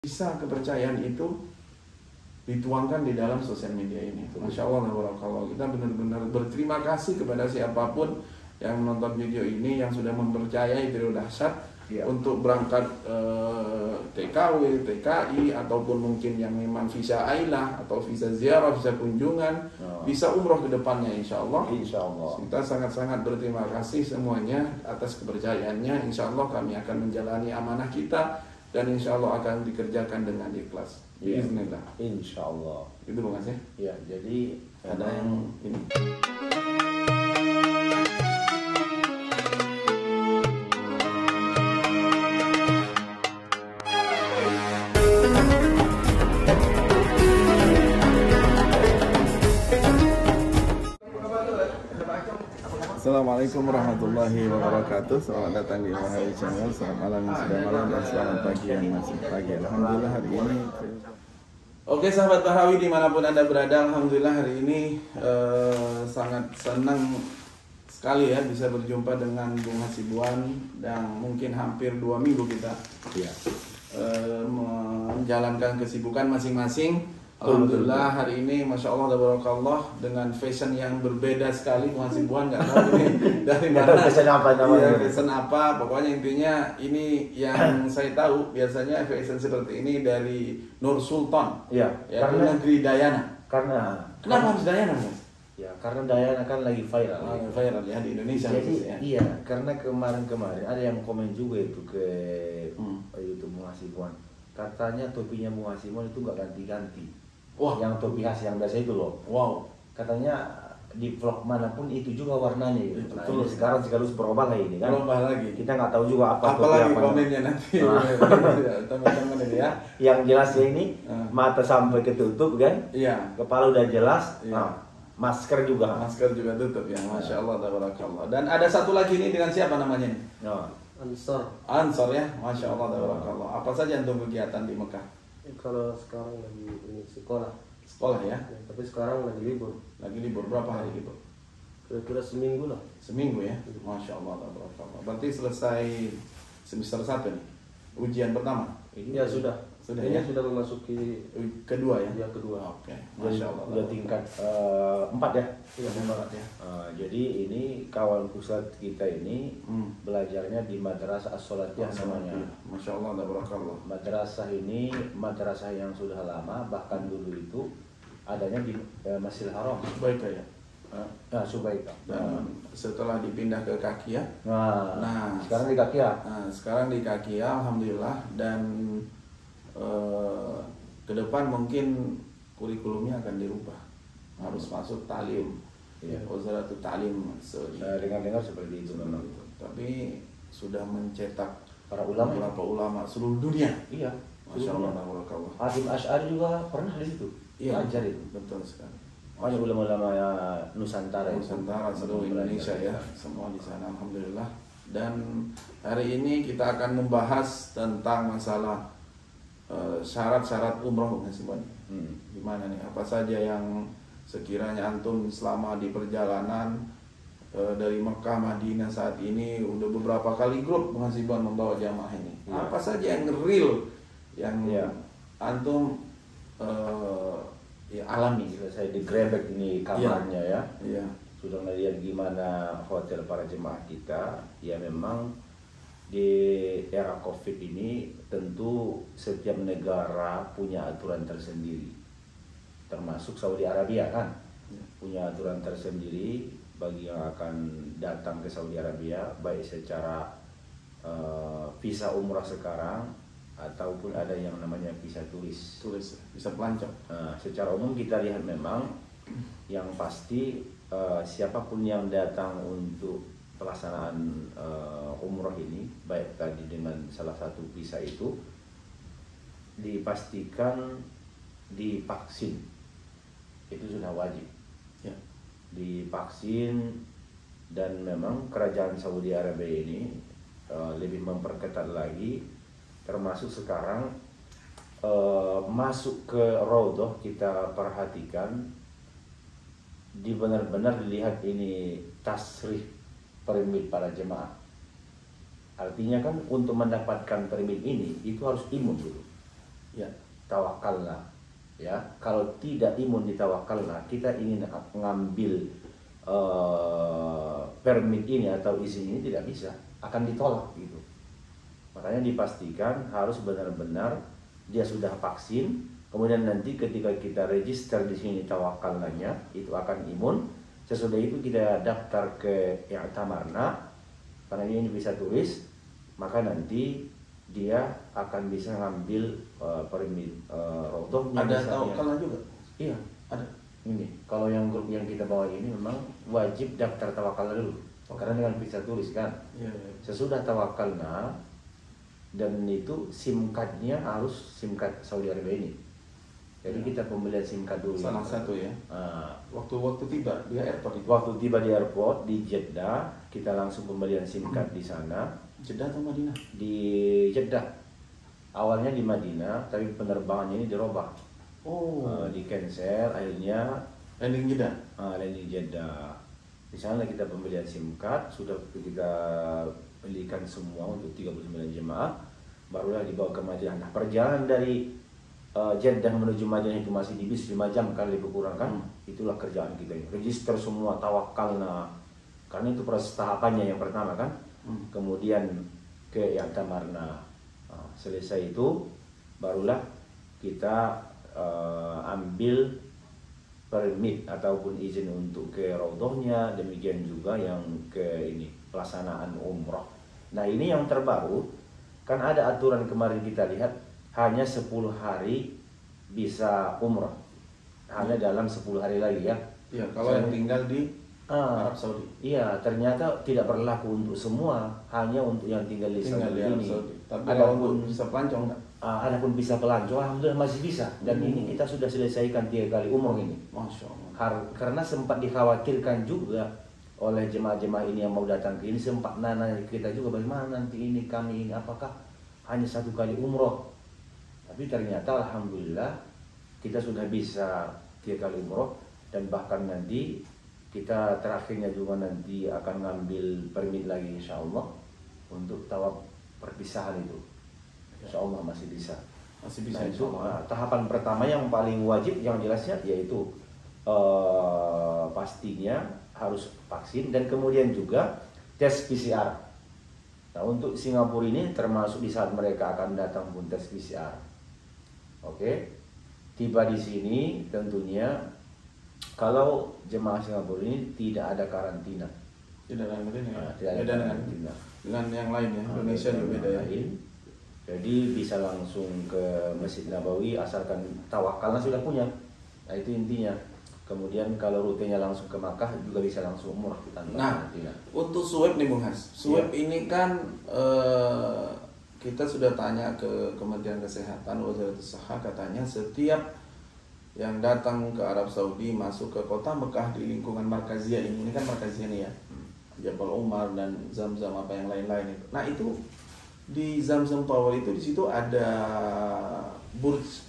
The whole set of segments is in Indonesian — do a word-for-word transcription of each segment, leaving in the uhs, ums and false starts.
bisa kepercayaan itu dituangkan di dalam sosial media ini. Masya Allah, kalau kita benar-benar berterima kasih kepada siapapun yang menonton video ini, yang sudah mempercayai video dahsyat ya, untuk berangkat eh, T K W, T K I, ataupun mungkin yang memang visa ailah atau visa ziarah, visa kunjungan, oh. bisa umroh ke depannya insya Allah. Insya Allah. Kita sangat-sangat berterima kasih semuanya atas kepercayaannya. Insya Allah kami akan menjalani amanah kita dan insya Allah akan dikerjakan dengan ikhlas. Ya. Bismillah. Insya Allah. Itu bukan sih? Ya, jadi ada yang ini. Assalamualaikum warahmatullahi wabarakatuh. Selamat datang di Wahabi Channel. Selamat malam yang sudah malam dan selamat pagi yang masih pagi. Alhamdulillah hari ini. Oke sahabat Wahabi dimanapun anda berada, alhamdulillah hari ini eh, sangat senang sekali ya bisa berjumpa dengan Bung Hasibuan yang mungkin hampir dua minggu kita ya, eh, menjalankan kesibukan masing-masing. Alhamdulillah hari ini Masya Allah tabarakallah dengan fashion yang berbeda sekali. Bung Hasibuan nggak tahu ini dari mana, fashion apa namanya, ya, fashion apa, pokoknya intinya ini yang saya tahu biasanya fashion seperti ini dari Nur Sultan ya, ya, karena negeri Dayana. Karena kenapa harus Dayana Mas? Ya karena Dayana kan lagi viral, oh, viral ya di Indonesia. Jadi ya. iya, karena kemarin-kemarin ada yang komen juga itu ke hmm. YouTube Bung Hasibuan, katanya topinya Bung Hasibuan itu nggak ganti-ganti. Wah, yang topi khas yang biasa itu loh. Wow. Katanya di vlog manapun itu juga warnanya gitu. Itu nah, betul. Sekarang sekaligus berubah lagi ini kan. Berubah lagi. Kita nggak tahu juga apa. Apalagi apa komennya nanti. Teman-teman ini ya. Yang jelasnya ini uh. mata sampai ketutup kan. Iya. Kepala udah jelas. Iya. Nah, masker juga. Masker juga tutup ya. Masya Allah, tabarakallah. Dan ada satu lagi ini dengan siapa namanya nih? No. Ansor. Ansor ya. Masya Allah, tabarakallah. Apa saja untuk kegiatan di Mekah? Kalau sekarang lagi ini sekolah. Sekolah ya? Ya, tapi sekarang lagi libur. Lagi libur, berapa hari libur? Kira-kira seminggu lah. Seminggu ya? Masya Allah, tabarakallah. Berarti selesai semester satu nih? Ujian pertama? Ini ya sudah. Sudah ini ya? sudah memasuki kedua ya? Yang kedua. Oke. Masya Allah. Udah tingkat uh, empat ya? Iya, empat ya. Uh, jadi ini kawan pusat kita ini hmm. belajarnya di Madrasah As-Salatiyah namanya. Masya Allah, tabarakallah. Madrasah ini madrasah yang sudah lama, bahkan dulu itu adanya di uh, Masjidil Haram. Baik ya. Nah, Subaika. Dan nah. setelah dipindah ke kaki ya. Nah, nah, sekarang di kaki ya. Nah, sekarang di kaki ya, alhamdulillah. Dan uh, ke depan mungkin kurikulumnya akan dirubah. Harus masuk talim. Ya, Wazaratul Ta'lim Saudi. Saya dengar-dengar seperti itu memang. Tapi sudah mencetak para ulama, beberapa ulama seluruh dunia. Iya. Masya Allah, tabarakallah. Hatim Asy'ari juga pernah di situ. Iya, ajar itu. Betul sekali. Banyak ulama-ulama Nusantara, Nusantara seluruh Indonesia ya, semua di sana alhamdulillah. Dan hari ini kita akan membahas tentang masalah syarat-syarat uh, umroh Hasibuan. Hmm. Gimana nih? Apa saja yang sekiranya antum selama di perjalanan uh, dari Mekah Madinah saat ini udah beberapa kali grup Hasibuan membawa jamaah ini. Ya. Apa saja yang real yang ya. antum uh, ya alami. Saya digrebek ini kamarnya ya, ya. Sudah melihat gimana hotel para jemaah kita. Ya memang di era Covid ini tentu setiap negara punya aturan tersendiri, termasuk Saudi Arabia kan ya. Punya aturan tersendiri bagi yang akan datang ke Saudi Arabia, baik secara uh, visa umrah sekarang ataupun ada yang namanya visa turis, turis bisa pelancong. Nah, secara umum kita lihat memang yang pasti uh, siapapun yang datang untuk pelaksanaan uh, umroh ini, baik tadi dengan salah satu visa itu, dipastikan divaksin, itu sudah wajib. Ya. Divaksin, dan memang kerajaan Saudi Arabia ini uh, lebih memperketat lagi. Termasuk sekarang uh, masuk ke Raudhah kita perhatikan, di benar-benar dilihat ini tasrih permit para jemaah. Artinya kan untuk mendapatkan permit ini itu harus imun dulu. tawakalna. Ya, kalau tidak imun di tawakalna, kita ingin mengambil uh, permit ini atau izin ini tidak bisa, akan ditolak gitu. Makanya dipastikan harus benar-benar dia sudah vaksin. Kemudian nanti ketika kita register di sini tawakalnanya itu akan imun. Sesudah itu kita daftar ke i'tamarna, karena ini bisa tulis, maka nanti dia akan bisa ngambil uh, permit uh, rodohnya. Ada tawakalna juga? Iya, ada. Ini kalau yang grup yang kita bawa ini memang wajib daftar tawakalna dulu, oh. Karena dengan bisa tulis kan. Iya, iya. Sesudah tawakalna dan itu SIM cardnya harus SIM card Saudi Arabia ini. Jadi ya. Kita pembelian SIM card dulu. Salah satu ya. Nah, Waktu-waktu tiba di airport itu. Waktu tiba di airport di Jeddah, kita langsung pembelian SIM card di sana. Jeddah atau Madinah? Di Jeddah. Awalnya di Madinah, tapi penerbangannya ini dirubah. Oh. Uh, di cancel, akhirnya landing Jeddah. Uh, landing Jeddah. Di sana kita pembelian SIM card, sudah kita belikan semua untuk tiga puluh sembilan jemaah, barulah dibawa ke Madinah. Nah, perjalanan dari Uh, Jeddah menuju Madinah itu masih di bis lima jam kali lebih kurang kan. Hmm. Itulah kerjaan kita ini. Register semua tawakalna. Karena itu proses tahapannya yang pertama kan. Hmm. Kemudian ke i'tamarna. Nah, selesai itu barulah kita uh, ambil permit ataupun izin untuk ke raudhahnya, demikian juga yang ke ini pelaksanaan umrah. Nah, ini yang terbaru kan ada aturan kemarin kita lihat hanya sepuluh hari bisa umrah, hanya dalam sepuluh hari lagi ya. Iya, kalau yang tinggal di ah, Arab Saudi. Iya, ternyata tidak berlaku untuk semua, hanya untuk yang tinggal di tinggal Saudi di Arab ini. Saudi. Tapi ada kalau pun bisa pelancong enggak? Ah, ada pun bisa pelancong, alhamdulillah masih bisa. Dan hmm. ini kita sudah selesaikan tiga kali umrah ini. Masya Allah. Har- karena sempat dikhawatirkan juga oleh jemaah-jemaah ini yang mau datang ke ini, sempat nanya kita juga bagaimana nanti ini kami ini apakah hanya satu kali umrah. Tapi ternyata alhamdulillah kita sudah bisa tiga kali umroh, dan bahkan nanti kita terakhirnya juga nanti akan ngambil permit lagi insya Allah untuk tawaf perpisahan itu. Insya Allah masih bisa. Masih bisa. Nah, itu nah, tahapan pertama yang paling wajib yang jelasnya yaitu uh, pastinya harus vaksin dan kemudian juga tes P C R. Nah, untuk Singapura ini termasuk di saat mereka akan datang pun tes P C R. Oke, tiba di sini tentunya kalau jemaah Singapura ini tidak ada karantina. Tidak ada karantina. Nah, tidak ada beda karantina. Dengan, dengan yang lain ya. Nah, Indonesia juga beda ya. Lain. Jadi bisa langsung ke Masjid Nabawi asalkan tawakalnya sudah punya. Nah, itu intinya. Kemudian kalau rutenya langsung ke Makkah juga bisa langsung umrah tanpa nah, karantina. Untuk swab nih Bung Has. Swab ya. Ini kan eh, kita sudah tanya ke Kementerian Kesehatan, Waziratus Shahah, katanya setiap yang datang ke Arab Saudi masuk ke kota Mekah di lingkungan Markaziyah ini, ini kan Markaziyah ini ya, Jabal Umar dan Zamzam apa yang lain-lain itu. Nah itu di Zamzam Tower itu di situ ada burj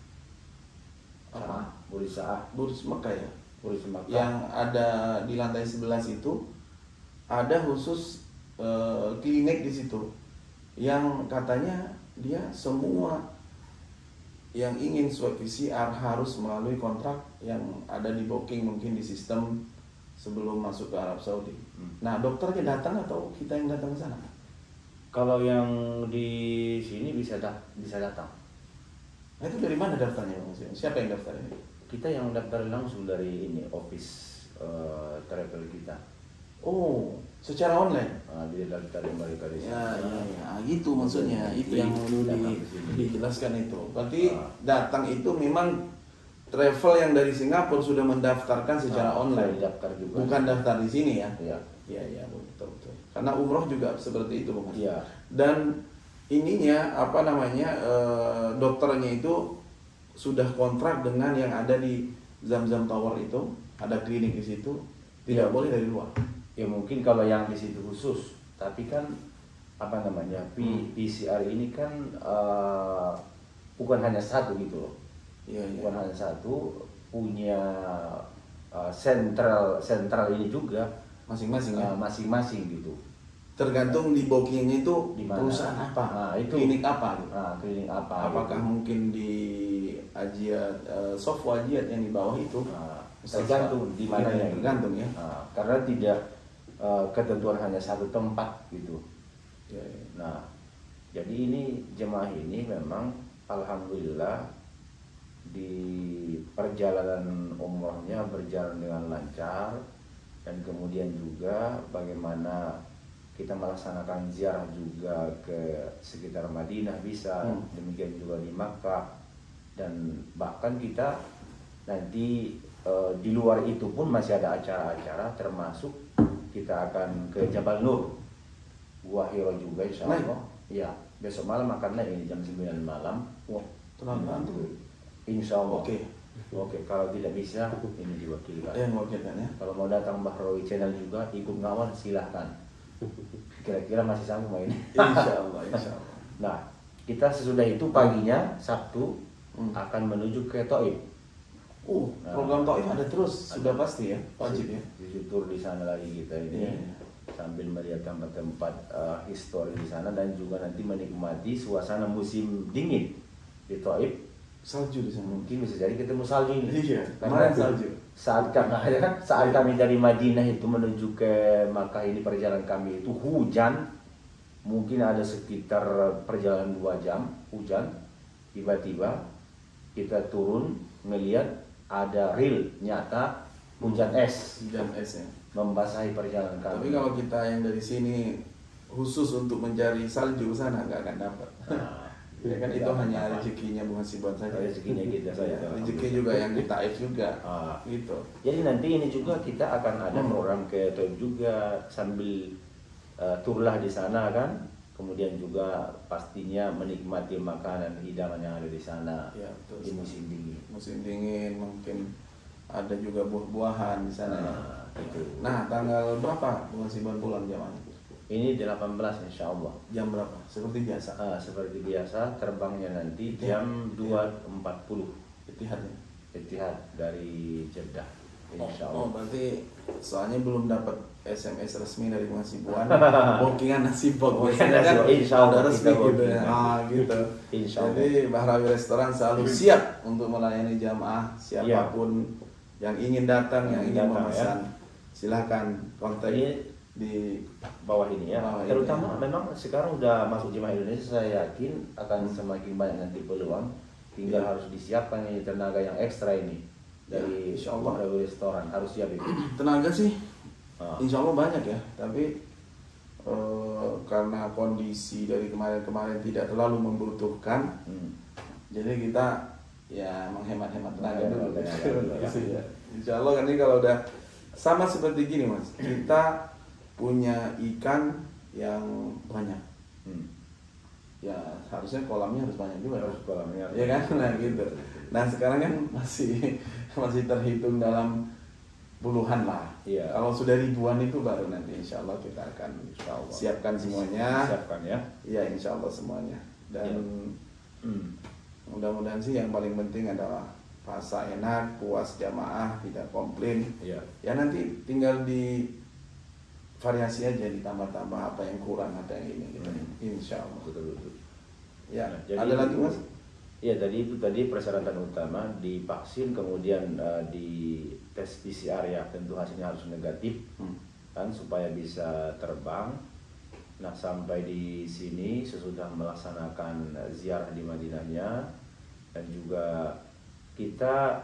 apa? Burj Sa'ah. Burj Mekah ya. Burj Mekah. Yang ada di lantai sebelas itu ada khusus uh, klinik di situ. Yang katanya dia semua yang ingin swab P C R harus melalui kontrak yang ada di booking mungkin di sistem sebelum masuk ke Arab Saudi. Hmm. Nah, dokternya datang atau kita yang datang ke sana? Kalau yang di sini bisa da bisa datang. Nah, itu dari mana daftarnya, Mas? Siapa yang daftar ini? Kita yang daftar langsung dari ini office uh, travel kita. Oh, secara online? Ah, dia daftar mereka di ya, ya, ya, gitu maksudnya. Itu yang perlu di, dijelaskan itu. Berarti ah. datang itu memang travel yang dari Singapura sudah mendaftarkan secara ah, online. Daftar juga. Bukan daftar di sini ya? Iya. Iya, iya, betul, betul. Karena umroh juga seperti itu, Bang. Iya. Dan ininya apa namanya e, dokternya itu sudah kontrak dengan yang ada di Zamzam Tower itu, ada klinik di situ, tidak ya, boleh dari luar. Ya mungkin kalau yang di situ khusus, tapi kan apa namanya P hmm. P C R ini kan uh, bukan hanya satu gitu loh, ya, ya. bukan hanya satu, punya uh, sentral sentral ini juga masing-masing ya? uh, masing-masing gitu. Tergantung di bookingnya itu dimana? Perusahaan apa, nah, itu, klinik apa? Gitu. Nah, klinik apa? Apakah gitu. Mungkin di ajiat, uh, soft wajiat yang di bawah itu. Nah, tergantung di mana ya, ya. tergantung ya. Nah, karena tidak uh, ketentuan hanya satu tempat gitu. Ya, ya. Nah, jadi ini jemaah ini memang alhamdulillah di perjalanan umrohnya berjalan dengan lancar, dan kemudian juga bagaimana kita melaksanakan ziarah juga ke sekitar Madinah bisa, hmm. demikian juga di Makkah, dan bahkan kita nanti e, di luar itu pun masih ada acara-acara, termasuk kita akan ke Jabal Nur, Gua Hiro juga insya Allah. Ya, besok malam karena ini jam sembilan malam. Wah, terlalu ngantuk. Insya Allah. Oke. Oke, kalau tidak bisa ini diwakilkan. Ya, mewakilkan ya. Kalau mau datang Mbah Rawi Channel juga ikut ngawal silahkan. Kira-kira masih sanggup ini? Insya Allah, insya Allah. Nah, kita sesudah itu paginya Sabtu hmm. akan menuju ke Taif. Uh, nah, program Taif ada terus, ada, sudah pasti ya, wajib ya. Di tur di sana lagi kita ini. Yeah. Sambil melihat tempat-tempat uh, histori di sana, dan juga nanti menikmati suasana musim dingin di Taif. Salju di sana. Mungkin bisa jadi ketemu salju ini. Iya, karena salju. Saat kami saat kami dari Madinah itu menuju ke Makkah ini, perjalanan kami itu hujan. Mungkin ada sekitar perjalanan dua jam hujan. Tiba-tiba kita turun melihat ada real nyata hujan es. Hujan es ya. Membasahi perjalanan kami. Tapi kalau kita yang dari sini khusus untuk mencari salju sana nggak akan dapat. Nah, ya kan itu hanya rezekinya Bung Hasibuan saja. Rezekinya kita saja. Rezeki juga yang di Taif juga. Ah. Gitu. Jadi nanti ini juga kita akan ada program ke Taif juga, sambil uh, turlah di sana kan. Kemudian juga pastinya menikmati makanan hidangan yang ada di sana. Ya, betul. Di musim dingin. Musim dingin mungkin ada juga buah-buahan di sana. Nah, ya. itu. Nah, tanggal berapa Bung Hasibuan pulang jamaah? Ini delapan belas insya Allah. Jam berapa? Seperti biasa? Uh, seperti biasa, terbangnya nanti jam dua empat puluh. Etihad ya? Etihad dari Jeddah. Insya Allah. Oh, oh, berarti soalnya belum dapat S M S resmi dari Bung Hasibuan. Bookingan nasi bok biasanya kan insya Allah resmi gitu ya. Ah, gitu. Insya Allah. Jadi Mbah Rawi Restoran selalu siap untuk melayani jamaah siapapun ya. yang ingin datang, yang ingin memesan. Ya. Silahkan kontak ini di bawah ini ya. Bawah Terutama ini, ya. memang sekarang udah masuk jemaah Indonesia, saya yakin akan semakin banyak nanti peluang. Tinggal ya. harus disiapkan ini tenaga yang ekstra ini dari ya, insya Allah dari restoran harus siap itu. Tenaga sih, ah. insya Allah banyak ya. Tapi uh, karena kondisi dari kemarin-kemarin tidak terlalu membutuhkan, hmm. jadi kita ya menghemat-hemat tenaga dulu. Ya. Insya Allah kan ini kalau udah sama seperti gini mas, kita punya ikan yang banyak, hmm. ya harusnya kolamnya harus banyak juga, harus kolamnya, ya kan, nah gitu. Nah sekarang kan masih masih terhitung dalam puluhan lah. Iya. Kalau sudah ribuan itu baru nanti insya Allah kita akan insya Allah. siapkan semuanya. Siapkan ya. Iya insya Allah semuanya. Dan ya. hmm. mudah-mudahan sih yang paling penting adalah rasa enak, puas jamaah, tidak komplain. Iya. Ya nanti tinggal di variasi aja, ditambah-tambah apa yang kurang, apa yang ini gitu. Hmm. Insya Allah. Betul-betul. Ya, nah, jadi ada lagi mas? Iya, tadi itu tadi persyaratan utama divaksin, kemudian uh, di tes P C R ya, tentu hasilnya harus negatif, hmm. kan supaya bisa terbang. Nah sampai di sini sesudah melaksanakan ziarah di Madinahnya, dan juga kita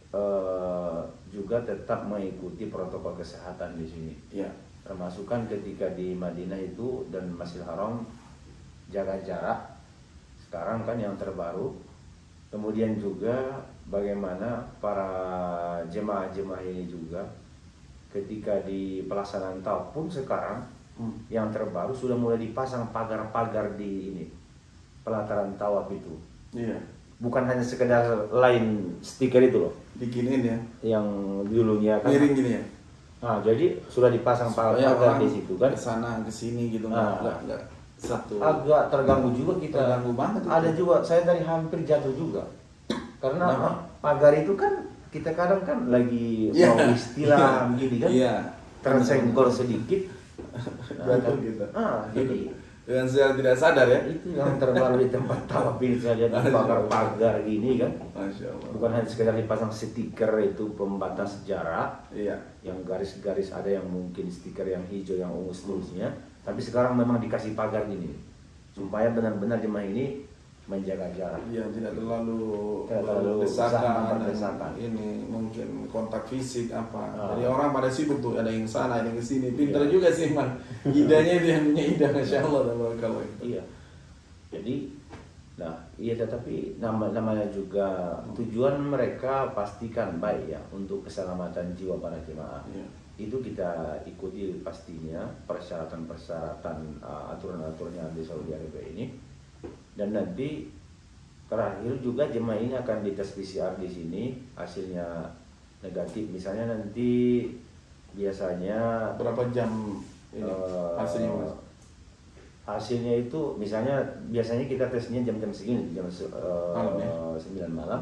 uh, juga tetap mengikuti protokol kesehatan di sini. Ya. Termasuk kan ketika di Madinah itu dan Masjidil Haram jaga jarak. Sekarang kan yang terbaru. Kemudian juga bagaimana para jemaah-jemaah ini juga ketika di pelaksanaan tawaf pun sekarang hmm. yang terbaru sudah mulai dipasang pagar-pagar di ini pelataran tawaf itu. Iya. Bukan hanya sekedar line stiker itu loh. Bikinin ya. Yang dulunya kan. Miring gini ya. Nah, jadi sudah dipasang pagar di situ kan. Ke sana ke sini gitu nah, enggak enggak satu. Agak terganggu juga kita. Terganggu banget. Ada itu. juga saya tadi hampir jatuh juga. Karena apa? Pagar itu kan kita kadang kan lagi yeah. mau istilah begini kan. Iya. Tersenggol sedikit. Jatuh gitu. Ah, jadi dengan secara tidak sadar ya. Itu yang terbaru di tempat tampil saya lihat pagar-pagar gini kan. Masya Allah. Bukan hanya sekedar dipasang stiker itu pembatas jarak, Iya. yang garis-garis ada yang mungkin stiker yang hijau yang ungu seterusnya, tapi sekarang memang dikasih pagar gini supaya benar-benar jemaah ini menjaga jarak. Iya, tidak terlalu Tidak terlalu desakan, desakan. ini mungkin kontak fisik apa. Ah. Jadi orang pada sibuk tuh, ada yang sana, ada yang kesini. Pinter Iya. juga sih man. Idenya dia yang punya ide, masya Allah. Kalau Iya. Jadi, nah, iya tetapi nama namanya juga tujuan mereka pastikan baik ya untuk keselamatan jiwa para jemaah. Iya. Itu kita ikuti pastinya persyaratan-persyaratan uh, aturan-aturan yang ada di Saudi Arabia ini. Dan nanti terakhir juga jemaah ini akan dites P C R di sini, hasilnya negatif. Misalnya nanti biasanya berapa jam ini uh, hasilnya mas? Hasilnya itu misalnya biasanya kita tesnya jam-jam segini, jam uh, Malam ya? sembilan malam.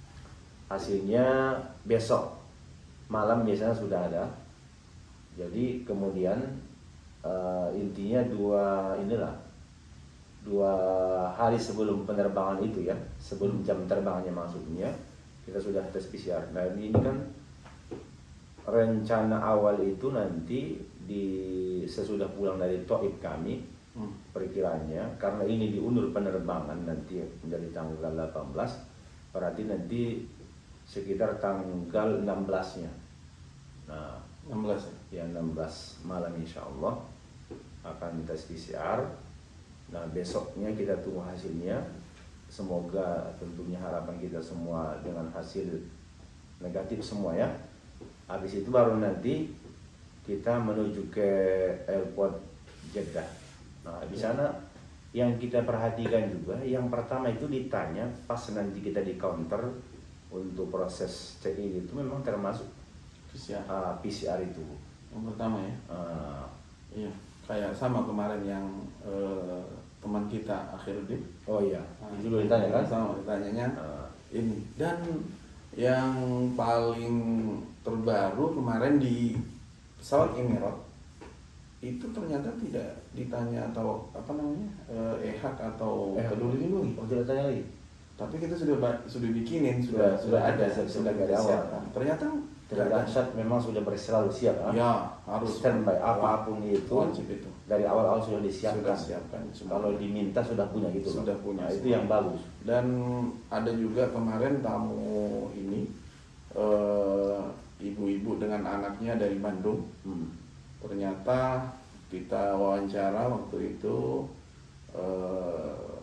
Hasilnya besok malam biasanya sudah ada. Jadi kemudian uh, intinya dua inilah dua hari sebelum penerbangan itu ya, sebelum jam terbangnya maksudnya, kita sudah tes P C R. Nah ini kan rencana awal itu nanti di sesudah pulang dari Taif kami, hmm. perkiranya karena ini diundur penerbangan nanti menjadi tanggal delapan belas, berarti nanti sekitar tanggal enam belasnya. Nah enam belas ya, enam belas malam insya Allah akan tes P C R. Nah besoknya kita tunggu hasilnya. Semoga tentunya harapan kita semua dengan hasil negatif semua ya. Habis itu baru nanti kita menuju ke airport Jeddah. Nah di sana yang kita perhatikan juga, yang pertama itu ditanya pas nanti kita di counter untuk proses check-in itu memang termasuk P C R. uh, P C R itu. Yang pertama ya. Uh, Iya. Kayak sama kemarin yang uh, teman kita Akhiruddin. oh iya, Nah, itu dulu ditanya kan? Sama ditanyanya Uh, ini. Dan yang paling terbaru kemarin di pesawat Emirates itu ternyata tidak ditanya atau apa namanya eh, E H A atau Eh, peduli lindungi. oh tidak tanya lagi. Tapi kita sudah ba- sudah bikinin, sudah Sudah- sudah, sudah ada, kita- sudah sudah kita dari awal. siapkan. Ternyata Tidak tidak ada. dahsyat memang sudah berselalu siap kan? Ya harus Standby apapun itu wajib itu. dari awal-awal sudah disiapkan. Sudah siapkan. semua. Kalau diminta sudah punya gitu. Sudah Bang. punya Nah, itu semua. yang bagus. Dan ada juga kemarin tamu ini eh, ibu-ibu dengan anaknya dari Bandung. Hmm. Ternyata kita wawancara waktu itu eh,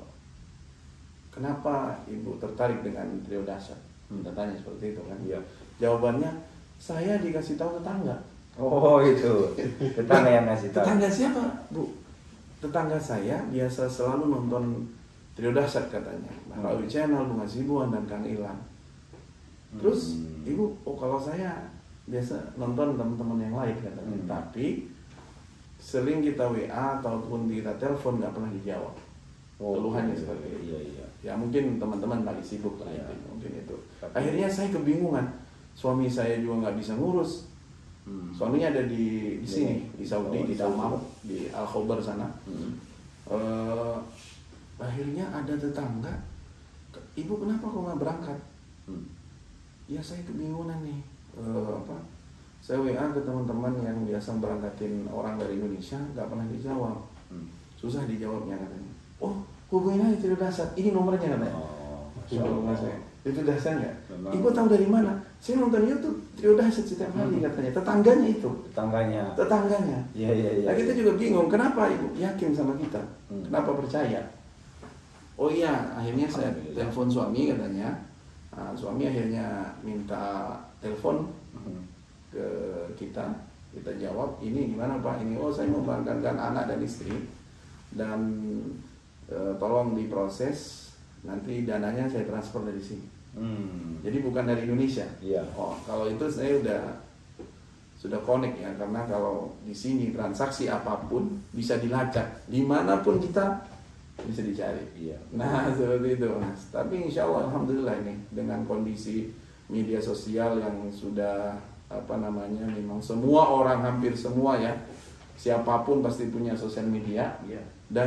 kenapa ibu tertarik dengan trio dahsyat? Kita tanya seperti itu kan. Iya. Jawabannya saya dikasih tahu tetangga. Oh itu tetangga yang ngasih tahu. Tetangga siapa, Bu? Tetangga saya biasa selalu nonton trio dahsyat katanya. Melalui Hmm. channel Bung Hasibuan dan Kang Ilham. Terus Hmm. ibu, oh kalau saya biasa nonton teman-teman yang lain katanya. Hmm. Tapi sering kita W A ataupun kita telepon nggak pernah dijawab. Oh, Keluhannya iya, seperti itu. Iya iya. Ya mungkin teman-teman lagi sibuk lah Iya. itu, mungkin itu. Tapi- Akhirnya saya kebingungan. Suami saya juga nggak bisa ngurus. Hmm. Suaminya ada di di sini, di Saudi, Oh, di di Saudi. Damam, di Al Khobar sana. Hmm. Eh, akhirnya ada tetangga, ibu kenapa kok nggak berangkat? Hmm. Ya saya kebingungan nih. Eh, apa? Saya W A ke teman-teman yang biasa berangkatin orang dari Indonesia, nggak pernah dijawab. Hmm. Susah dijawabnya katanya. Oh, hubungin aja Trio Dahsyat. Ini nomornya katanya. Oh, Ibu rumah saya. Itu Dahsyat nggak? Memang. Ibu tahu dari mana? Saya nonton YouTube Trio Dahsyat setiap hari katanya. Tetangganya itu. Tetangganya. Tetangganya. Iya iya iya. Nah kita juga bingung, kenapa ibu yakin sama kita? Hmm. Kenapa percaya? Oh iya, akhirnya saya Alhamdulillah. telepon suami katanya. Nah, suami akhirnya minta telepon Hmm. ke kita. Kita jawab, ini gimana Pak? Ini, oh saya mau berangkatkan anak dan istri. Dan eh, tolong diproses, nanti dananya saya transfer dari sini. Hmm. Jadi bukan dari Indonesia. Iya. Oh, kalau itu saya udah sudah connect ya, karena kalau di sini transaksi apapun bisa dilacak, dimanapun kita bisa dicari. Iya. Nah seperti itu Mas. Tapi insya Allah alhamdulillah ini dengan kondisi media sosial yang sudah apa namanya memang semua orang hampir semua ya siapapun pasti punya sosial media Iya. dan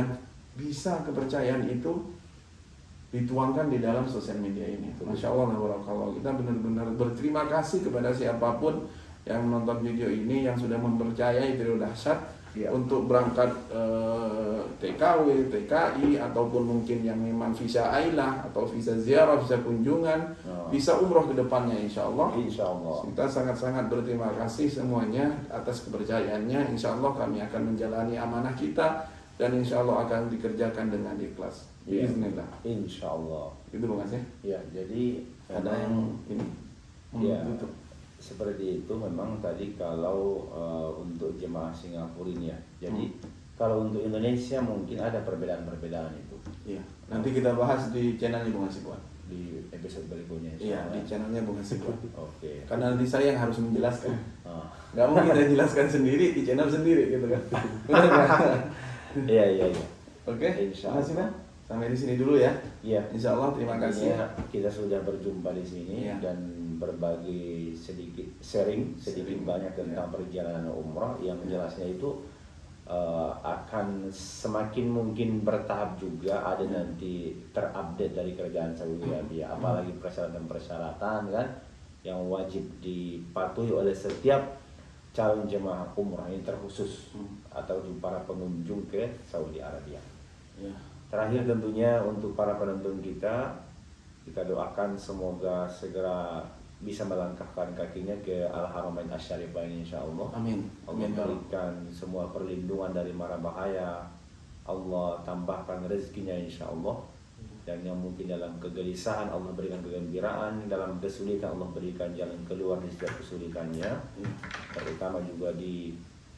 bisa kepercayaan itu dituangkan di dalam sosial media ini. Masya Allah, kalau kita benar-benar berterima kasih kepada siapapun yang menonton video ini, yang sudah mempercayai Trio Dahsyat ya, untuk berangkat eh, T K W, T K I, ataupun mungkin yang memang visa ailah atau visa ziarah, visa kunjungan, oh. visa umroh ke depannya, insya Allah. Insya Allah. Kita sangat-sangat berterima kasih semuanya atas kepercayaannya. Insya Allah kami akan menjalani amanah kita dan insya Allah akan dikerjakan dengan ikhlas. Ya. Bismillah. Insya Allah. Itu Bang Aceh. Ya, jadi ada yang ini. Ya, gitu. Seperti itu memang tadi kalau uh, untuk jemaah Singapura ini ya. Jadi hmm. kalau untuk Indonesia mungkin ada perbedaan-perbedaan itu. Iya. Nanti kita bahas di channelnya Bung Hasibuan. Di episode berikutnya. Iya, di channelnya Bung Hasibuan. Oke. Okay. Karena nanti saya yang harus menjelaskan. Ah. Gak mau kita jelaskan sendiri di channel sendiri gitu kan. Benar kan? Iya, iya, iya. Oke. Insya Allah. Terima kasih, sampai di sini dulu ya. Iya. Insya Allah, terima kasih. Kita sudah berjumpa di sini ya, dan berbagi sedikit sharing sedikit sharing. banyak tentang ya. perjalanan umrah yang jelasnya itu uh, akan semakin mungkin bertahap juga, ada ya. nanti terupdate dari kerajaan Saudi Arabia, hmm. apalagi persyaratan-persyaratan kan yang wajib dipatuhi oleh setiap calon jemaah umrah ini terkhusus hmm. atau para pengunjung ke Saudi Arabia. Ya. Terakhir tentunya untuk para penonton kita, kita doakan semoga segera bisa melangkahkan kakinya ke Al-Haramain Asy-Syarifain insya Allah. Amin. Allah berikan semua perlindungan dari mara bahaya. Allah tambahkan rezekinya insya Allah. Dan yang mungkin dalam kegelisahan Allah berikan kegembiraan, dalam kesulitan Allah berikan jalan keluar di setiap kesulitannya. Hmm. Terutama juga di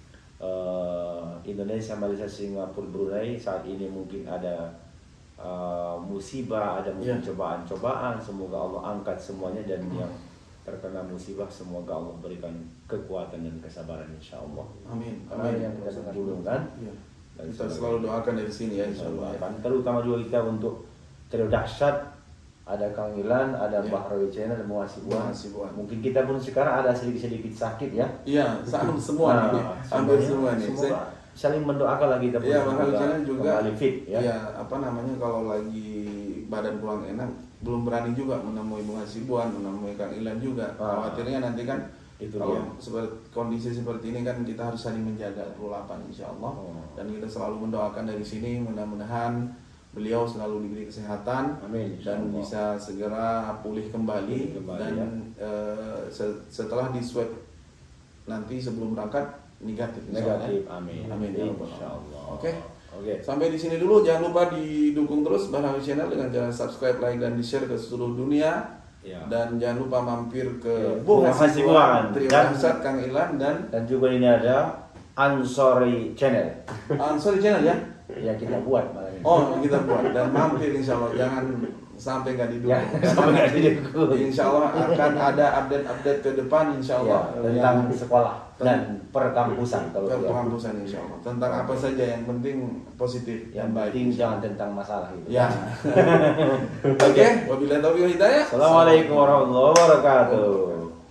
Uh, Indonesia, Malaysia, Singapura, Brunei saat ini mungkin ada uh, musibah, ada mungkin yeah. cobaan-cobaan. Semoga Allah angkat semuanya, dan yang terkena musibah semoga Allah berikan kekuatan dan kesabaran insya Allah. Amin. Amin. Yang kita dengar dulu kan. Yeah. Dan kita selalu doakan dari sini ya insya Allah. Ya. Terutama juga kita untuk Trio Dahsyat. Ada Kang Ilan, ada yeah. Mbah Rawi Channel, ada Bung Hasibuan. Mungkin kita pun sekarang ada sedikit-sedikit sakit ya. Iya, sama semua nah, nih, hampir semua nih. Semoga saling mendoakan lagi kita pun. Iya, Bang Rawi Channel juga fit ya. Iya, apa namanya kalau lagi badan kurang enak, belum berani juga menemui Bung Hasibuan, menemui Kang Ilan juga. Ah. Khawatirnya nanti kan itu kalau seperti kondisi seperti ini kan kita harus saling menjaga perlapan insya Allah. Oh. Dan kita selalu mendoakan dari sini, mudah-mudahan beliau selalu diberi kesehatan. Amin, dan bisa segera pulih kembali, kembali dan ya. uh, setelah di swab nanti sebelum berangkat negatif. Negatif, amin. Amin ya insyaallah. Oke. Oke. Sampai di sini dulu. Jangan lupa didukung terus Mbah Rawi Channel dengan cara subscribe, like dan di share ke seluruh dunia. Ya. Dan jangan lupa mampir ke ya. Bung Hasibuan, Trio Dahsyat, Kang Ilan dan dan juga ini ada Ansori Channel. Ansori Channel ya. Ya kita buat malam ini. Oh kita buat dan mampir insya Allah, jangan sampai nggak didukung. Ya, sampai nggak didukung. Insya Allah akan ada update-update ke depan insya Allah ya, tentang yang, sekolah dan perkampusan kalau perkampusan insya Allah tentang apa saja yang penting positif yang baik. Penting jangan tentang masalah itu. Ya. Oke, wabillahi taufiq wal hidayah. Assalamualaikum warahmatullahi wabarakatuh.